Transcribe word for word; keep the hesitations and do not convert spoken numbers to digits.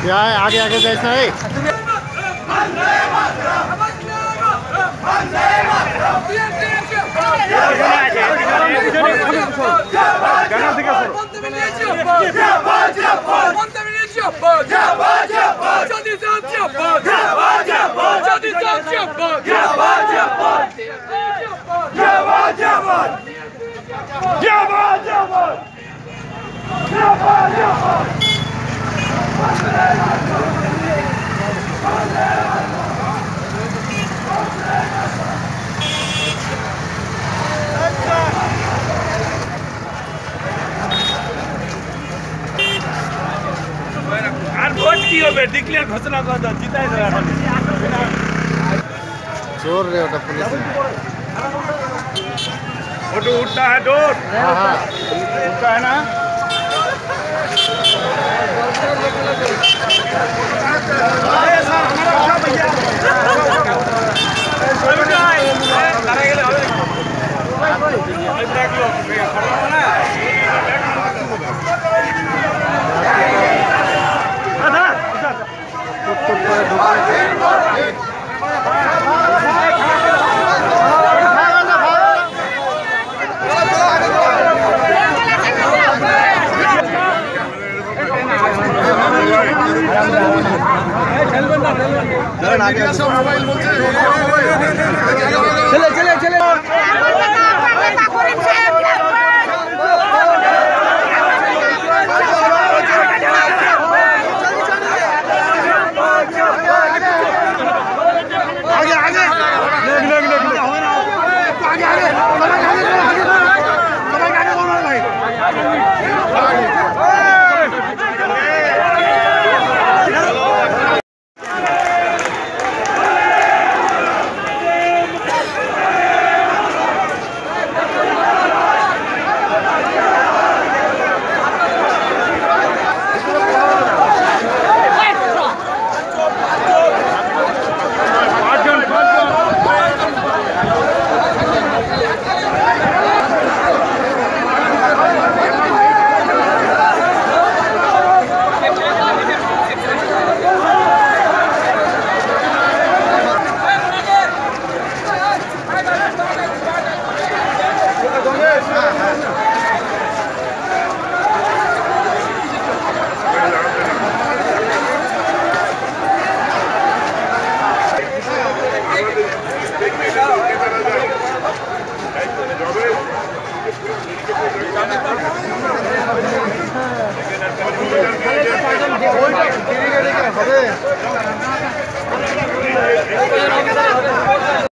आगे आगे जाइस ना है। भोट की हो बे डिक्लेयर घोषणा कर दो जिताई दो এখন जोर रे ওটা पुलिस फोटो उठता है डोर। हां हां उठता है ना अरे सर हमारा भैया लड़ाई गेले देख लो ना चले चले चले आगे आगे आगे হবে